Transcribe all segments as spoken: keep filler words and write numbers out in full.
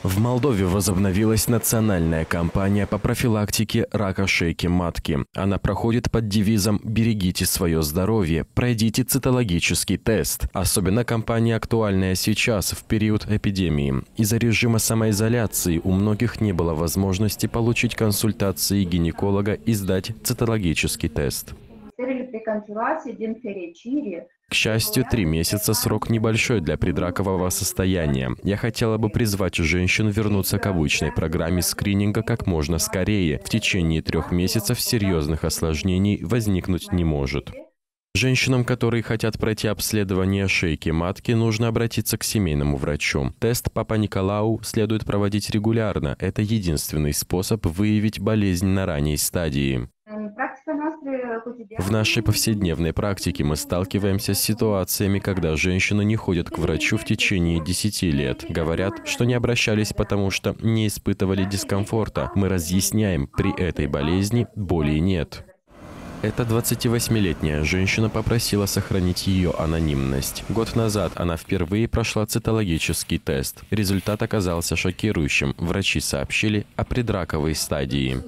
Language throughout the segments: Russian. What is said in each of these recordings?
В Молдове возобновилась национальная кампания по профилактике рака шейки матки. Она проходит под девизом «Берегите свое здоровье, пройдите цитологический тест». Особенно кампания актуальная сейчас, в период эпидемии. Из-за режима самоизоляции у многих не было возможности получить консультации гинеколога и сдать цитологический тест. К счастью, три месяца – срок небольшой для предракового состояния. Я хотела бы призвать женщин вернуться к обычной программе скрининга как можно скорее. В течение трех месяцев серьезных осложнений возникнуть не может. Женщинам, которые хотят пройти обследование шейки матки, нужно обратиться к семейному врачу. Тест Папа-Николау следует проводить регулярно. Это единственный способ выявить болезнь на ранней стадии. В нашей повседневной практике мы сталкиваемся с ситуациями, когда женщины не ходят к врачу в течение десяти лет. Говорят, что не обращались, потому что не испытывали дискомфорта. Мы разъясняем, при этой болезни боли нет. Эта двадцативосьмилетняя женщина попросила сохранить ее анонимность. Год назад она впервые прошла цитологический тест. Результат оказался шокирующим. Врачи сообщили о предраковой стадии.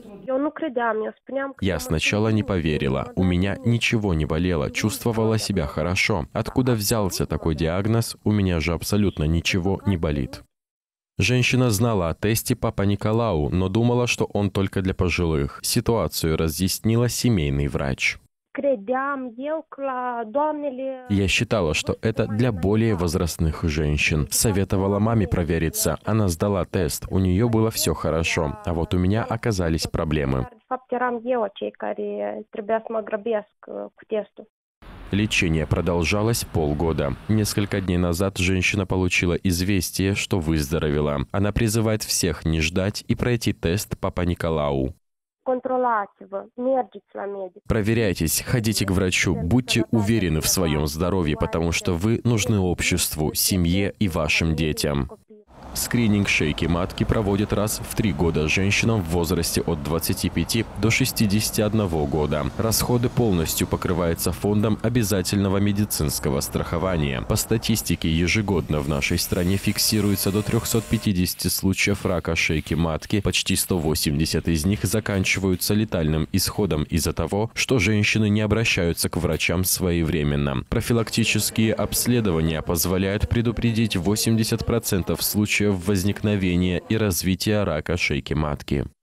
Я сначала не поверила. У меня ничего не болело, чувствовала себя хорошо. Откуда взялся такой диагноз? У меня же абсолютно ничего не болит. Женщина знала о тесте Папа-Николау, но думала, что он только для пожилых. Ситуацию разъяснила семейный врач. Я считала, что это для более возрастных женщин. Советовала маме провериться. Она сдала тест, у нее было все хорошо, а вот у меня оказались проблемы. Лечение продолжалось полгода. Несколько дней назад женщина получила известие, что выздоровела. Она призывает всех не ждать и пройти тест Папа-Николау. Проверяйтесь, ходите к врачу, будьте уверены в своем здоровье, потому что вы нужны обществу, семье и вашим детям. Скрининг шейки матки проводят раз в три года женщинам в возрасте от двадцати пяти до шестидесяти одного года. Расходы полностью покрываются фондом обязательного медицинского страхования. По статистике, ежегодно в нашей стране фиксируется до трёхсот пятидесяти случаев рака шейки матки. Почти сто восемьдесят из них заканчиваются летальным исходом из-за того, что женщины не обращаются к врачам своевременно. Профилактические обследования позволяют предупредить восемьдесят процентов случаев возникновения и развития рака шейки матки.